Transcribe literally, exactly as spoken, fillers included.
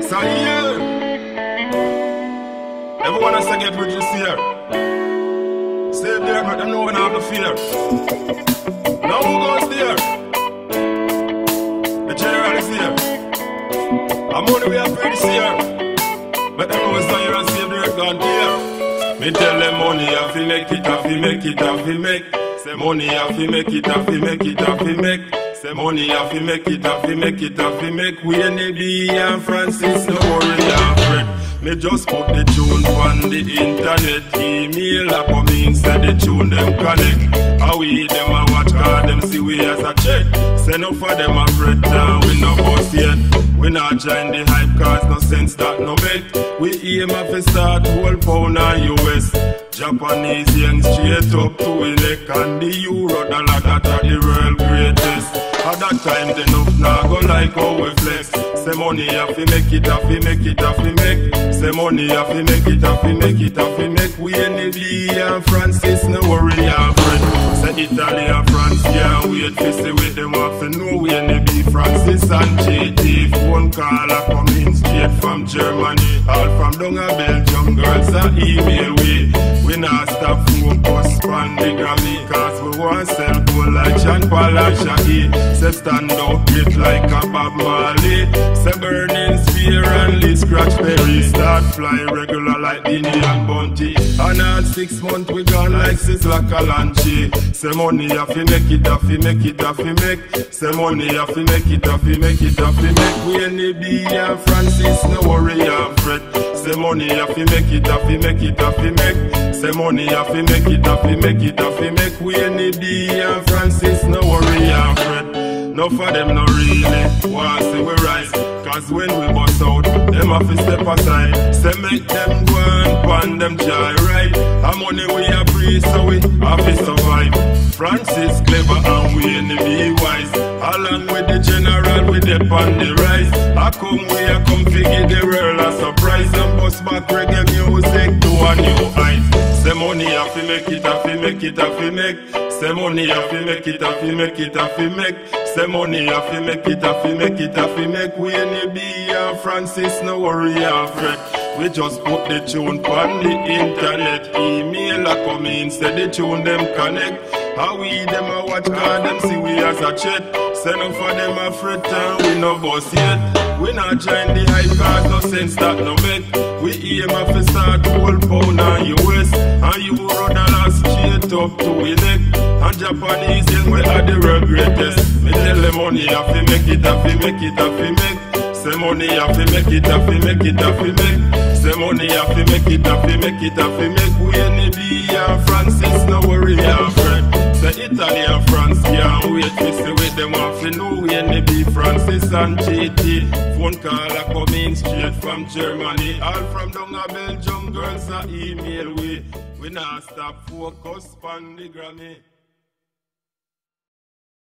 So yeah, everyone has to get with this here. Stay there, but them know when I have the fear. Now who goes there? The general is here. I'm on the way up this year. But everyone's not here and save the earth gone there. Me tell them money have to make it, have to make it, have to make. Say money have to make it, have to make it, have to make. Say money have to make it, have to make it, have to make. We and the B and Francis, no worry, I'm Fred. Me just put the tune on the internet. Email up on me instead the tune them connect. How we them a watch card them see we as a check. Send up for them a fret down, we no boss yet. We not join the hype cause no sense that no bet. We aim at the start whole pound and U S. Japanese yen straight up to the neck. And the euro dollar that are the world greatest. At that time the enough now go like how we flex. Say money have to make it, have to make it, have to make. Say money have to make it, have to make it, have to make. We in the B and Francis, no worry, I'm friend. Say Italy and France, yeah, wait to see with them have to know we in the B. Francis and J T, phone call a come in straight from Germany. All from down a Belgium, girls a email we. We not stop focus on the Grammy, cause we want sell gold like Jean Paul and Shaggy. Say stand up it like a Bob Marley. Say burning spear and Lee Scratch Perry. Start fly regular like Dini and Bunty. And all six months we gone like Sizzla Kalanchi. Say money have to make it, have to make it, have to make. Say money have to make it, have to make it, have to make. We in the B and Francis, no worry and fret. Say money have to make it, have to make it, have to make. Say money have to make it, have to make it, have to make. We in the B and Francis, no worry and fret. No for them no really want see we rise. Cause when we bust out, them have to step aside. Say make them go and pan them joy right. Our money we a free so we have to survive. Francis clever and we in the be wise. Along with the general we dip on the rise. I come we a come figure the world a surprise. And bust back reggae music to a new height. Say money have to make it, have to make it, have to make. Say money have to make it, have to make it, have to make. Say money have to make it, have to make it, have to make. We in the B and Francis, no worry and fret. We just put the tune on the internet. Email a come in, say the tune them connect. How we them a watch card them see we as a chat. Send up for them a fret and we no boss yet. We not join the hype cause no sense that no make. We aim at the start whole pound and U S. And euro dollar straight up to we neck. And Japanese yen we are the world greatest. Me tell them money have to make it, have to make it, have to make. Say money have to make it, have to make it, have to make. Say money have to make it, have to make it, have to make. We in the B and Francis, no worry and fret. Say Italy and France can't wait to see with them off. You know we in the B, Francis and J T. Phone call a come in straight from Germany. All from down a Belgium, girls a email we. We not stop focus on the Grammy.